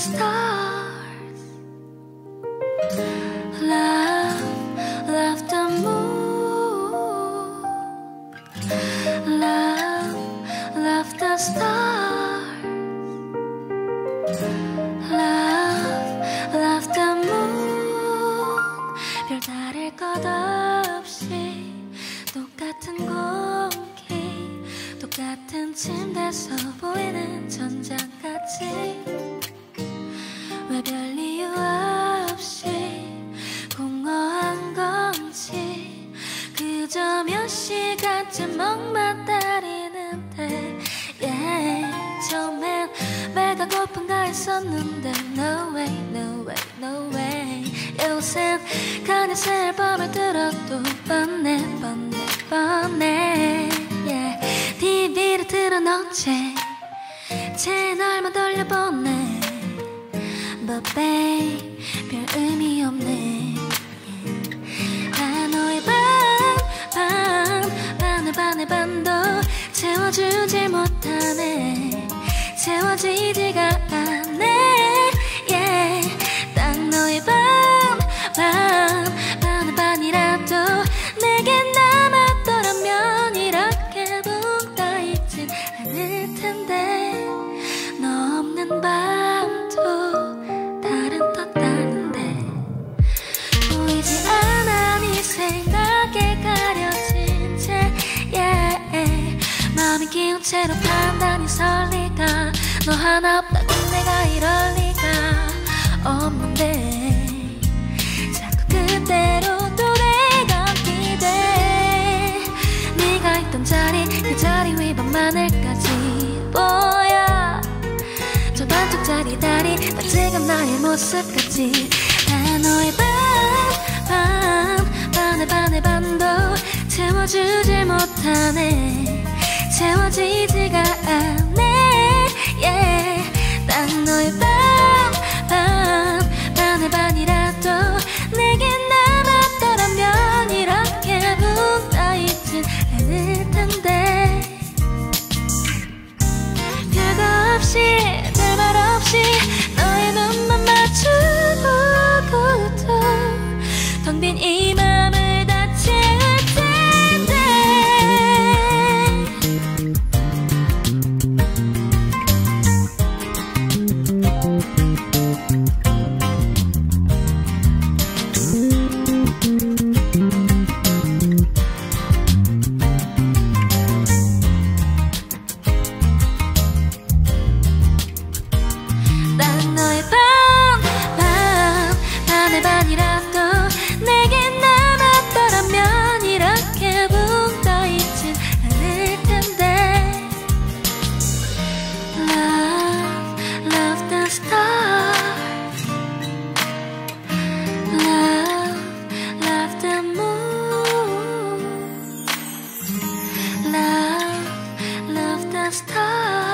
stars. Love the moon. Love the stars. Love the moon. 별다를 것 없이 똑같은 공기, 똑같은 침대에서 보이는 전장까지 왜 별 이유 없이 공허한 건지 그저 몇 시간쯤 멍만 때리는데 처음엔 배가 고픈가 했었는데 No way, no way, no way. 요샌 가넷의 앨범을 들어도 뻔해 TV를 틀어놓지 채널만 돌려보네 But babe 별 의미 없네 너의 반도 채워주질 못하네 채워지지가 않네 딱 너의 반이라도 내게 남았더라면 이렇게 붕떠있진 않을 텐데 너 없는 밤도 다른 것 같는데 보이지 않아 네 생각에 가려진 채 마음이 기운 채로 판단이 설리가 너 하나 없다고 내가 이럴 리가 없는데 자꾸 그대로 돌아가게 돼 네가 있던 자리 그 자리 위 밤하늘까지 보여 저 반쪽 자리 다리 지금 나의 모습까지 다 너의 반도 채워주질 못하네 채워지지가 않네 딱 너의 반이라도 내게 남았더라면 이렇게 붕떠있진 않을 텐데 별거 없이 별말 없이 너의 눈만 마주보고도 텅 빈 이 맘을 다 채울 텐데 딱 너의 반이라도 내게 남았더라면 이렇게 붕떠있진 않을 텐데 Love the stars. Love the moon. Love the stars.